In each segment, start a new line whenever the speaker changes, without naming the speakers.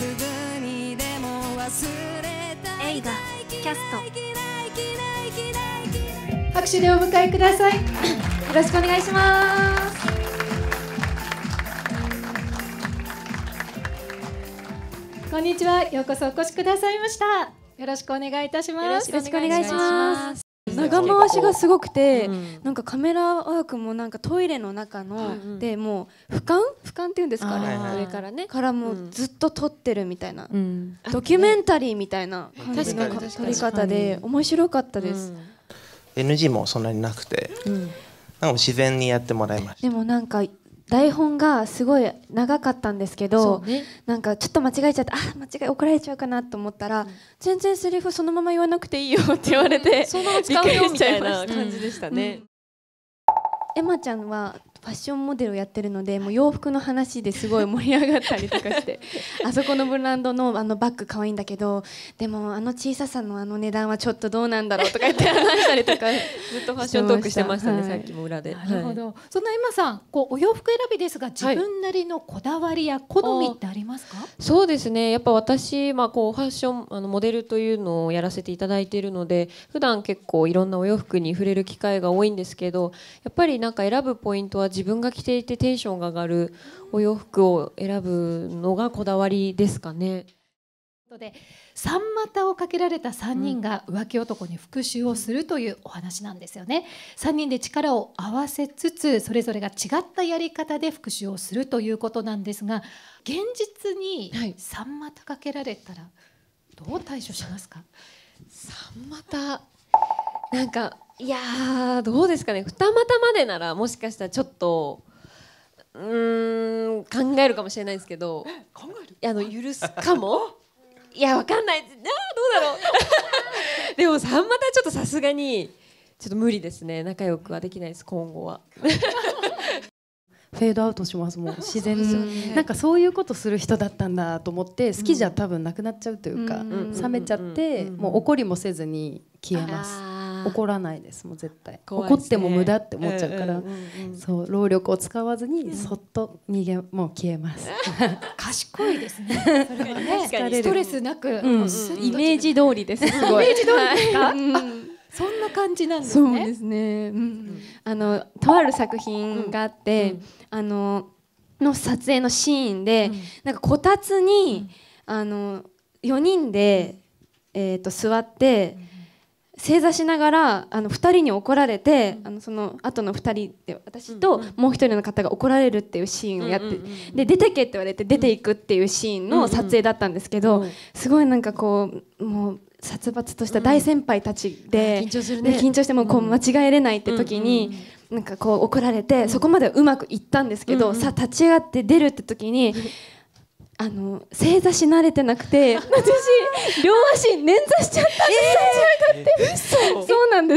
映画キャスト
拍手でお迎えください。よろしくお願いします。こんにちは、ようこそお越しくださいました。よろしくお願いいたします。
よろしくお願いします。
長回しがすごくて、なんかカメラワークもなんかトイレの中の、でもう俯瞰っていうんですかね、
上からね
からもうずっと撮ってるみたいな、ドキュメンタリーみたいな感じの撮り方で面白かったです。
NG もそんなになくて、なんか自然にやってもらいました。
でもなんか台本がすごい長かったんですけど、なんかちょっと間違えちゃって、間違い怒られちゃうかなと思ったら、全然セリフそのまま言わなくていいよって言われて、
そのまま使うよみたいな感じでしたね。
エマちゃんはファッションモデルをやってるので、もう洋服の話ですごい盛り上がったりとかしてあそこのブランドのバッグ可愛いんだけど、でも小ささの値段はちょっとどうなんだろうとか言って話したりとかずっとファッショントークしてましたね、さっきも裏で。
なるほど。そんなエマさん、お洋服選びですが、自分なりのこだわりや好みってありますか？
そうですね、やっぱ私、ファッションモデルというのをやらせていただいているので、普段結構いろんなお洋服に触れる機会が多いんですけど、やっぱりなんか選ぶポイントは自分が着ていてテンションが上がるお洋服を選ぶのがこだわりですかね。
で、三股をかけられた3人が浮気男に復讐をするというお話なんですよね。3人で力を合わせつつ、それぞれが違ったやり方で復讐をするということなんですが、現実に三股かけられたらどう対処しますか？
三股なんか、いやー、どうですかね。二股までならもしかしたらちょっと考えるかもしれないですけど、許すかもいや、わかんない。どうだろうでも三股はちょっとさすがにちょっと無理ですね。仲良くはできないです、今後は。
フェードアウトしますもん、自然に。なんかそういうことする人だったんだと思って、好きじゃ多分なくなっちゃうというか、冷めちゃって、もう怒りもせずに消えます。怒らないです、もう絶対。怒っても無駄って思っちゃうから、そう労力を使わずにそっともう消えます。
賢いですね。それはね、ストレスなく、イ
メージ通りです。すごい。
イメージ通りですか？そんな感じなんですね。
そうですね。とある作品があって、の撮影のシーンで、なんかこたつに4人で座って正座しながら2人に怒られて、その後の2人で私ともう1人の方が怒られるっていうシーンをやって、で出てけって言われて出ていくっていうシーンの撮影だったんですけど、すごいなんかこうもう殺伐とした大先輩たちで、緊張してもう間違えれないって時に、なんかこう怒られて、そこまでうまくいったんですけど、さあ立ち上がって出るって時に正座し慣れてなくて、私両足捻挫しちゃったんです。立ち上がって。そうなんです。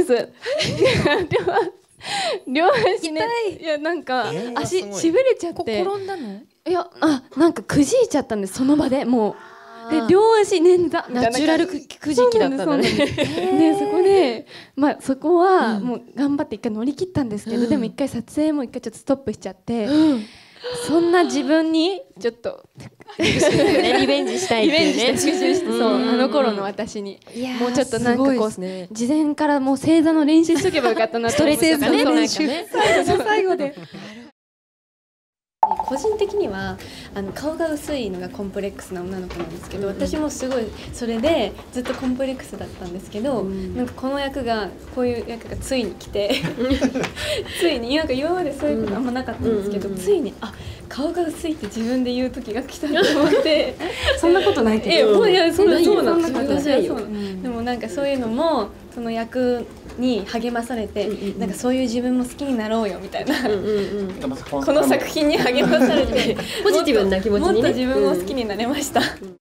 両足ね、いやなんか足しびれちゃって。
転んだの？
いやなんかくじいちゃったんです、その場でもう。で両足捻挫
ナチュラルくじきだったんだね。
でそこでそこはもう頑張って一回乗り切ったんですけど、でも一回撮影も一回ちょっとストップしちゃって、そんな自分にちょっと
リベンジしたいっていうね。
そう頃の私にもうちょっとなんかこう事前からもう正座の練習しとけばよかったなと思って。
ストレス練習
最後で。
個人的には顔が薄いのがコンプレックスな女の子なんですけど、私もすごいそれでずっとコンプレックスだったんですけど、なんかこういう役がついに来てついになんか今までそういうことあんまなかったんですけど、ついに顔が薄いって自分で言う時が来たと思って
そんなことないけど、
いやそうなんです。
で
もなんかそういうのもその役に励まされて、なんかそういう自分も好きになろうよみたいな、この作品に励まされて
ポジティブな気持ちにね、
もっと自分を好きになれました。